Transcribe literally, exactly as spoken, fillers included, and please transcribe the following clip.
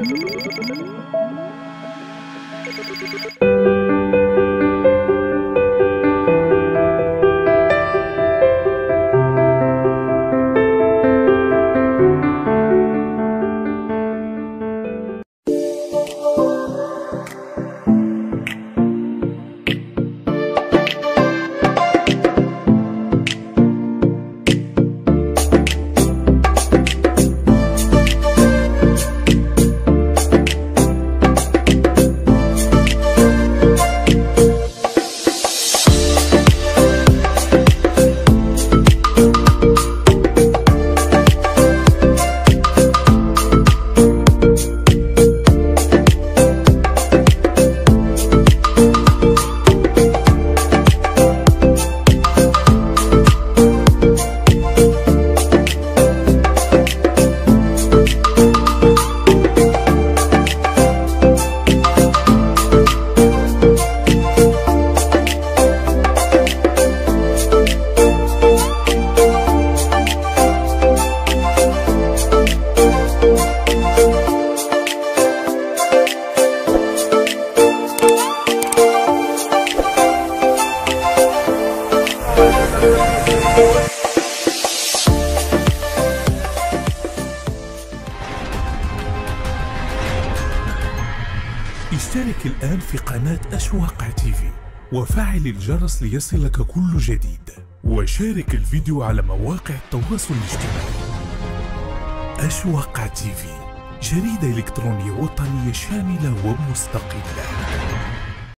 اشترك الآن في قناة أشواق تيفي وفعل الجرس ليصلك كل جديد، وشارك الفيديو على مواقع التواصل الاجتماعي. أشواق تيفي، جريدة إلكترونية وطنية شاملة ومستقلة.